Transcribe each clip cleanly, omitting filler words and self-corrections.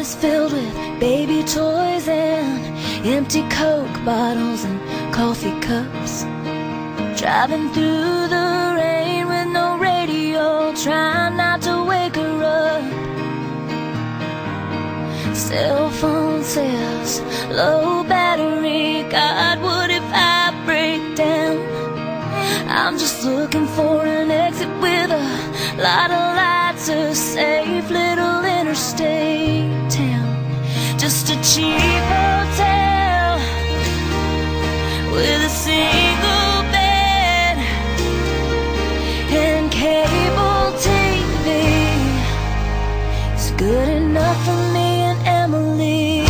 is filled with baby toys and empty Coke bottles and coffee cups. Driving through the rain with no radio, trying not to wake her up. Cell phone says low battery, God, what if I break down? I'm just looking for an exit with a lot of lights, a safe little interstate town. Just a cheap hotel with a single bed and cable TV. It's good enough for me and Emily.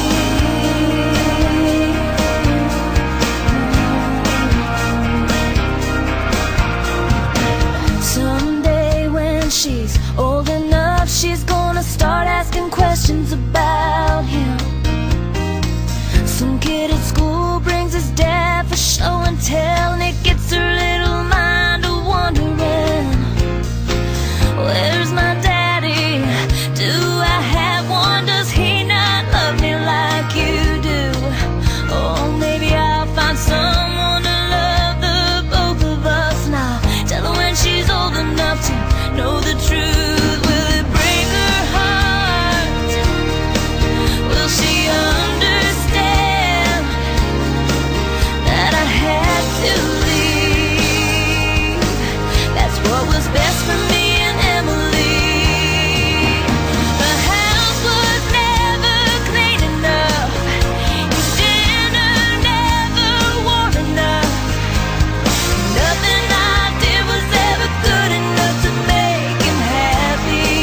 Someday when she's old enough, she's gonna start asking questions about him. Some kid at school brings his dad for show and tell, and it gets her little mind a wondering, where's my daddy? Do I have one? Does he not love me like you do? Oh, maybe I'll find someone to love the both of us. And I'll tell her when she's old enough to know the truth. Will it break her heart? Will she understand that I had to leave? That's what was best for me and Emily. The house was never clean enough, his dinner never warm enough. Nothing I did was ever good enough to make him happy.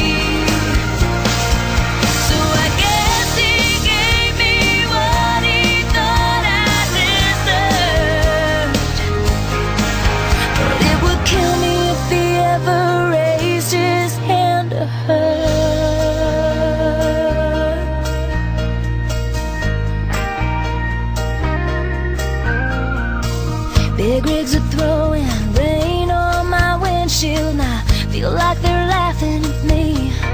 So I guess he gave me what he thought I deserved. But it would kill me if he ever raised his hand to her. Big rigs are throwing rain on my windshield, and I feel like they're laughing at me.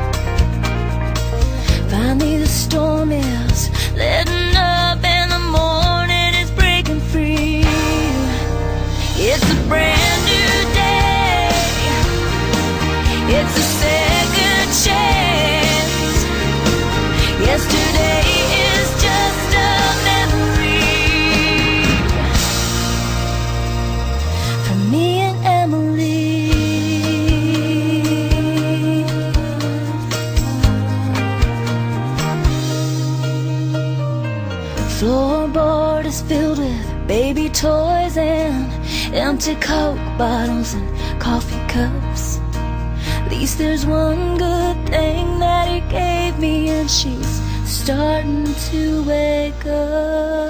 Finally the storm is letting up and the morning is breaking free. It's a brand new day, it's a second chance. Yesterday is just a memory for me and Emily. Floorboard is filled with baby toys and empty Coke bottles and coffee cups. At least there's one good thing that he gave me, and she's starting to wake up.